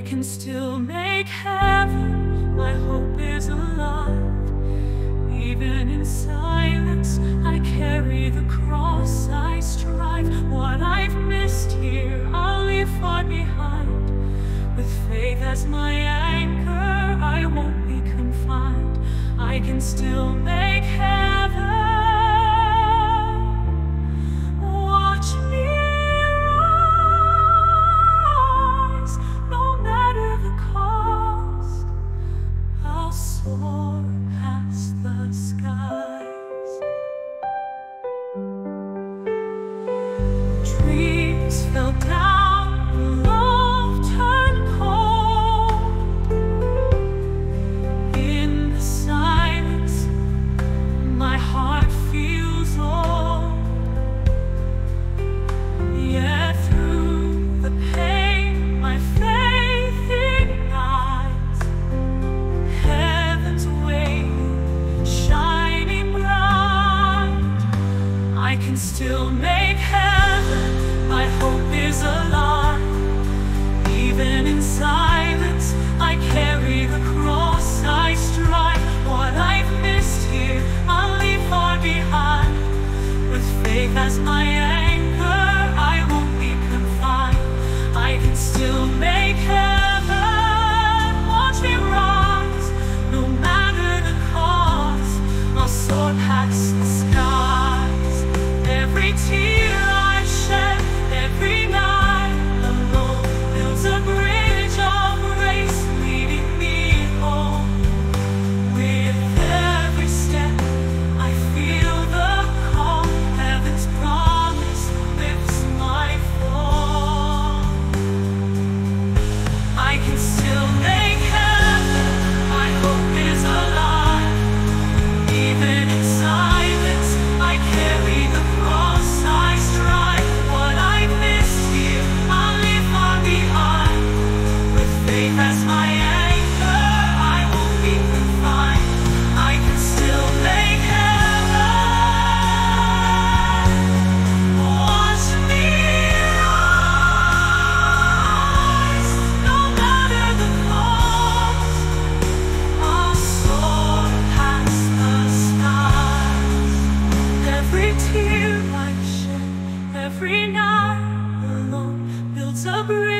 can still make heaven. My hope is alive. Even in silence, I carry the cross. I strive. What I've missed here, I'll leave far behind. With faith as my anchor, I won't be confined. I can still make heaven. Watch me rise, no matter the cost. I'll soar past the skies. Dreams fell down, love turned cold. In the silence, my heart feels old. Yet through the pain, my faith ignites. Heaven's way, shining bright. I can still make heaven. My hope is alive. Even in silence, I carry the cross. I strive. What I've missed here, I'll leave far behind. With faith as my anchor, I won't be confined. I can still make heaven. Watch me rise, no matter the cost. I'll soar past the skies. Every tear I shed, every night alone, builds a bridge of grace leading me home. With every step, I feel the call. Heaven's promise lifts my fall. I can still make heaven. My hope is alive. Even in silence, I carry the cross. I strive. What I missed here, I'll leave far behind. With faith as my anchor, I won't be confined. I can still make heaven. Watch me rise, no matter the cost. I'll soar past the skies. Every tear I shed, every night alone, builds a bridge